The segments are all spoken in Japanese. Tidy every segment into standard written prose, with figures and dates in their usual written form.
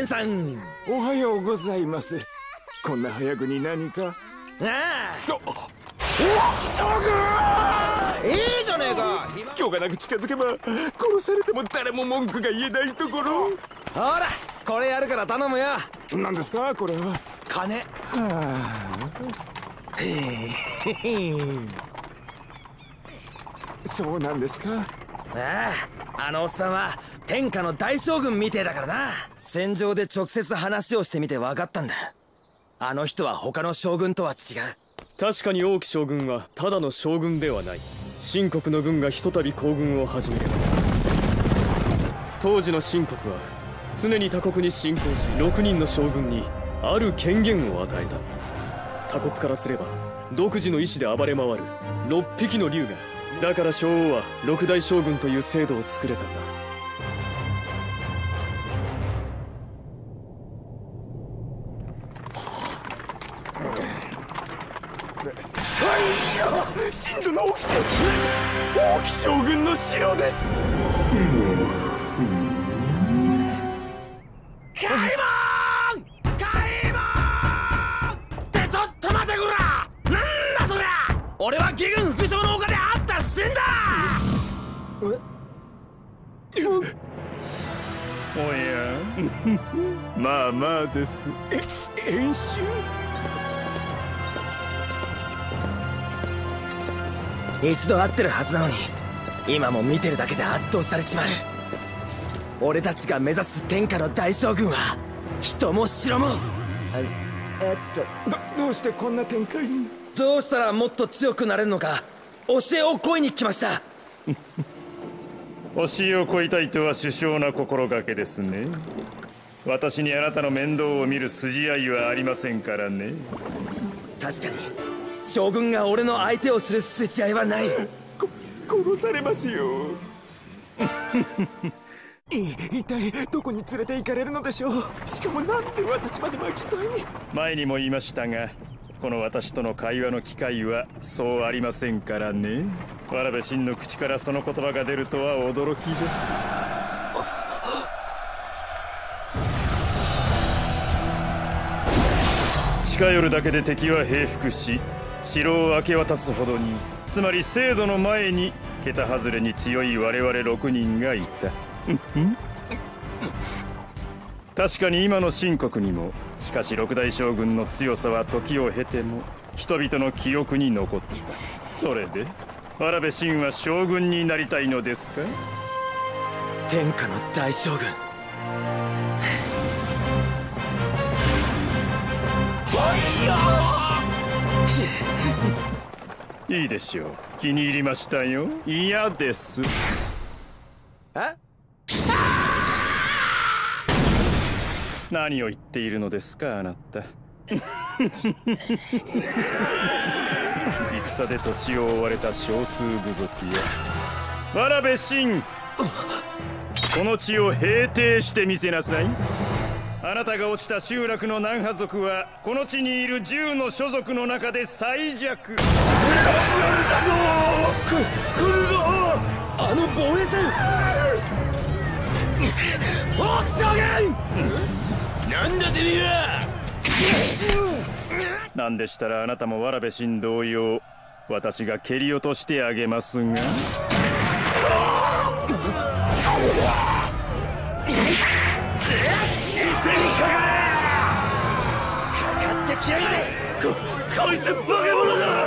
蓮さん。 おはようございます。こんな早くに何か。 ああ、将軍、いいじゃねえか。 今日がなく近づけば殺されても誰も文句が言えないところ。 ほら、これやるから頼むよ。 何ですかこれは。 金。 はあ、そうなんですか。 ああ、あのおっさんは天下の大将軍みてえだからな。戦場で直接話をしてみて分かったんだ。あの人は他の将軍とは違う。 確かに王毅将軍はただの将軍ではない。秦国の軍がひとたび行軍を始めれば、当時の秦国は常に他国に侵攻し、6人の将軍にある権限を与えた。他国からすれば独自の意志で暴れ回る6匹の竜が。だから昭王は6代将軍という制度を作れたんだ。 秦土の王毅将軍の城です。 開門！開門！ってちょっと待てこら！なんだそりゃ！俺は義軍副将の丘であった死んだ！ おやまあまあです。 演習。 一度会ってるはずなのに今も見てるだけで圧倒されちまう。俺たちが目指す天下の大将軍は人も城も。 どうしてこんな展開に。 どうしたらもっと強くなれるのか教えを請いに来ました。 教えを請いたいとは殊勝な心がけですね。私にあなたの面倒を見る筋合いはありませんからね。 確かに将軍が俺の相手をする筋合いはない。 殺されますよ。一体どこに連れて行かれるのでしょう。しかもなんで私まで巻き添えに。 前にも言いましたが、この私との会話の機会はそうありませんからね。わらべ秦の口からその言葉が出るとは驚きです。近寄るだけで敵は平服し、城を明け渡すほどに、つまり制度の前に桁外れに強い我々6人がいた。確かに今の秦国にも、しかし6代将軍の強さは時を経ても人々の記憶に残った。それでわらべ秦は将軍になりたいのですか。 天下の大将軍。 いいでしょう。気に入りましたよ。嫌です。 え？ 何を言っているのですかあなた。戦で土地を追われた少数部族やわらべ秦、この地を平定してみせなさい。あなたが落ちた集落の南派族はこの地にいる10の諸族の中で最弱。来るぞ！ あの防衛戦！フォーク将軍！なんだてめえは！ なんでしたらあなたもわらべ秦同様、私が蹴り落としてあげますが。 きやがれ！こいつバカ者だ！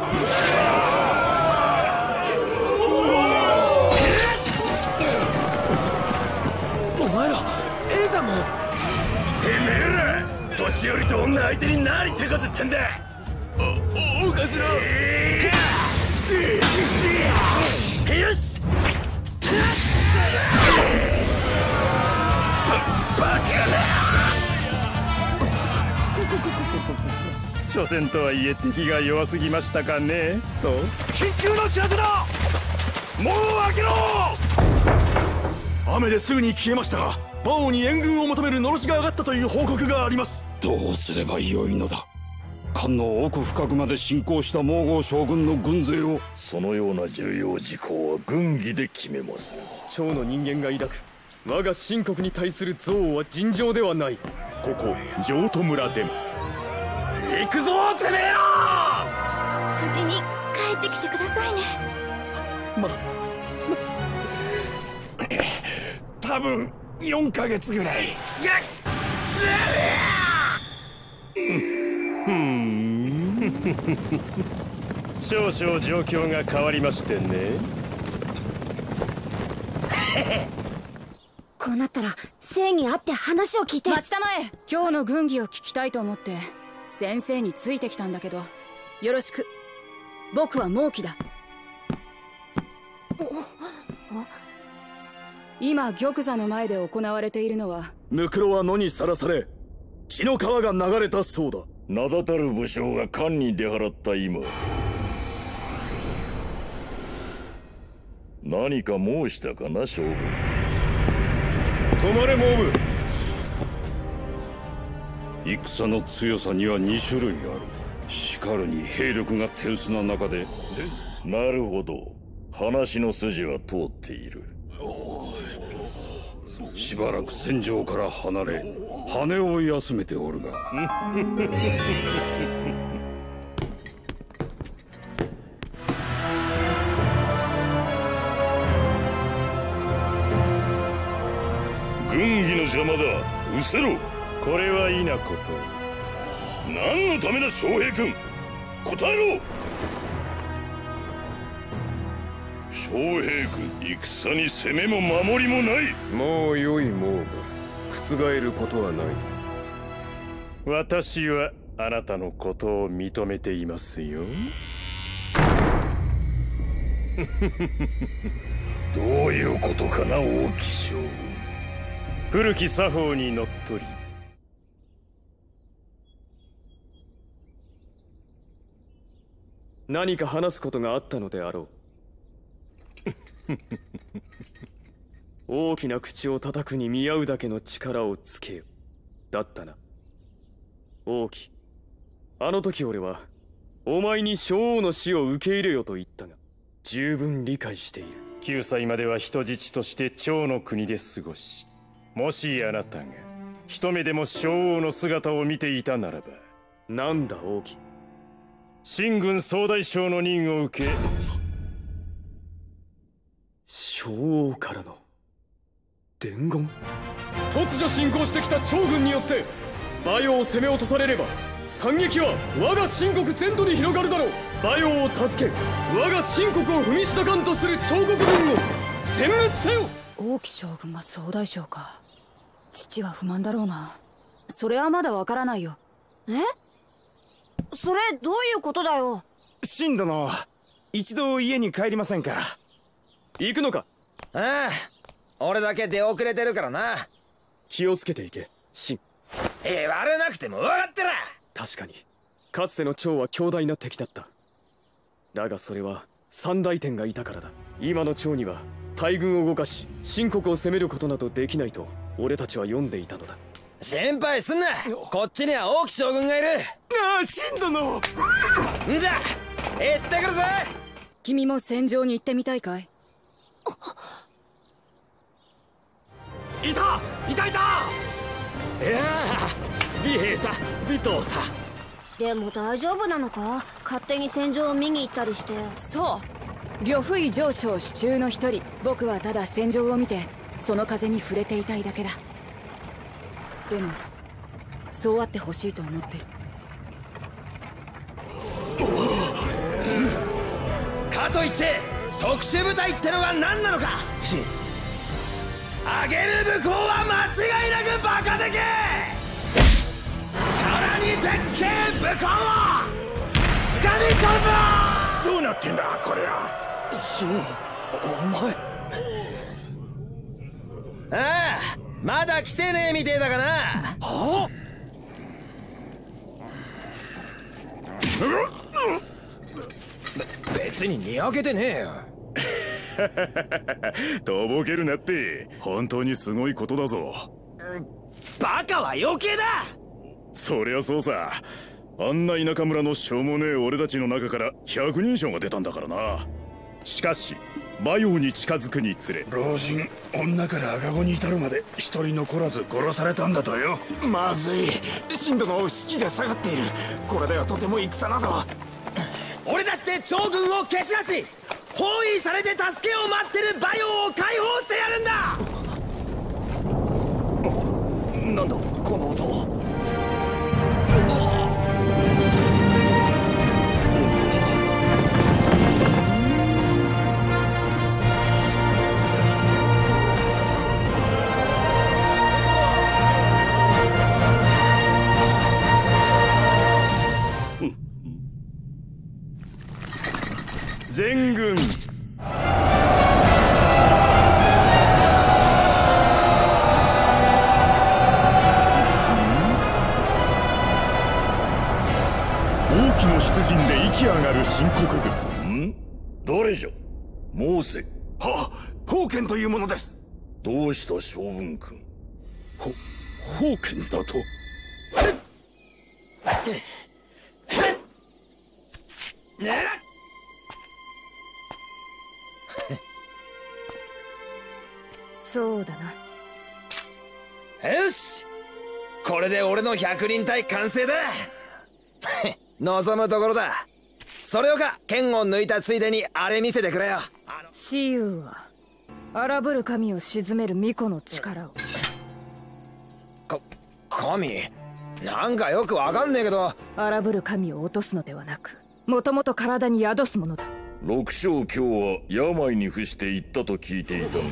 お前らエイザも。てめえら年寄りと女相手に何手こずってんだ。お頭。よし。バカな。 所詮とはいえ敵が弱すぎましたかねと。 緊急の知らせだ！門を開けろ！ 雨ですぐに消えましたが、万王に援軍を求めるのろしが上がったという報告があります。 どうすればよいのだ。漢の奥深くまで侵攻した蒙豪将軍の軍勢を。 そのような重要事項は軍議で決めます。 趙の人間が抱く我が秦国に対する憎悪は尋常ではない。 ここ譲渡村でも。 行くぞてめえよ。 無事に帰ってきてくださいね。 多分4ヶ月ぐらい。 少々状況が変わりましてね。 こうなったら正義あって話を聞いて。 待ちたまえ。今日の軍議を聞きたいと思って先生についてきたんだけど、よろしく。僕は猛騎だ。今玉座の前で行われているのは、 ムクロは野にさらされ血の川が流れたそうだ。 名だたる武将が官に出払った今、何か申したかな将軍。 止まれモブ。 戦の強さには2種類ある。しかるに兵力が手薄な中で。 なるほど、話の筋は通っている。 しばらく戦場から離れ羽を休めておるが軍議の邪魔だ。失せろ。これは否こと。何のためだ将兵君、答えろ。将兵軍、戦に攻めも守りもない。 もうよいモーブ、覆ることはない。 私はあなたのことを認めていますよ。どういうことかな王騎将軍。古き作法にのっとり、 何か話すことがあったのであろう。大きな口を叩くに見合うだけの力をつけよ。だったな。王騎、あの時俺はお前に将王の死を受け入れよと言ったが、十分理解している。 9歳までは人質として趙の国で過ごし、もしあなたが一目でも将王の姿を見ていたならば。 なんだ王騎。 秦軍総大将の任を受け、 将王からの伝言。突如進行してきた趙軍によって馬陽を攻め落とされれば、惨劇は我が秦国全土に広がるだろう。馬陽を助け、我が秦国を踏みしだかんとする趙国軍を殲滅せよ。 王騎将軍が総大将か。父は不満だろうな。それはまだわからないよ。 それどういうことだよ。 秦殿、一度家に帰りませんか。 行くのか。 ああ、俺だけ出遅れてるからな。 気をつけていけ秦。 言われなくても分かってら。 確かにかつての趙は強大な敵だった。だがそれは三大天がいたからだ。今の趙には大軍を動かし秦国を攻めることなどできないと俺たちは読んでいたのだ。 心配すんな、こっちには王騎将軍がいる。 ああ、秦殿。 んじゃ行ってくるぜ。 君も戦場に行ってみたいかい。 いたいやあ、美兵さ、尾藤さ。 でも大丈夫なのか、勝手に戦場を見に行ったりして。 そう、呂不韋上将手中の一人。僕はただ戦場を見てその風に触れていたいだけだ。でもそうあってほしいと思ってる。 かといって特殊部隊ってのが何なのか。アゲル武功は間違いなくバカでけ。さらにでっけえ武功を掴み取るぞ。 どうなってんだこれは。秦、お前。 ああ、まだ来てねえみてえだがな。 は別ににやけてねえよ。 とぼけるなって、本当にすごいことだぞ。 バカは余計だ。 そりゃそうさ。あんな田舎村のしょうもねえ俺たちの中から100人称が出たんだからな。しかし馬陽に近づくにつれ、 老人女から赤子に至るまで一人残らず殺されたんだとよ。 まずい。神殿の士気が下がっている。これではとても戦など。 俺たちで趙軍を蹴散らし、包囲されて助けを待ってる馬陽を解放してやるんだ。なんだこの音。 全軍王騎の出陣で息上がる秦国軍。 誰じゃ？モーセ。 はっ、封建というものです。 どうした将軍君。封建だと。 そうだな。 よし、これで俺の100人隊完成だ。望むところだ。それをか剣を抜いたついでにあれ見せてくれよ。 雌雄は荒ぶる神を鎮める巫女の力を。 神なんかよくわかんねえけど。 荒ぶる神を落とすのではなく、もともと体に宿すものだ。 六将今日は病に伏して行ったと聞いていたが、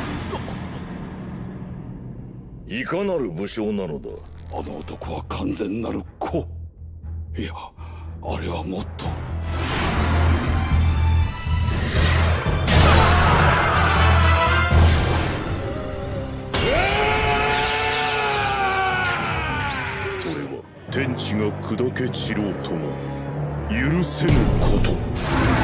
いかなる武将なのだ。あの男は完全なる子。いや、あれはもっと。 それは天地が砕け散ろうとも許せぬこと。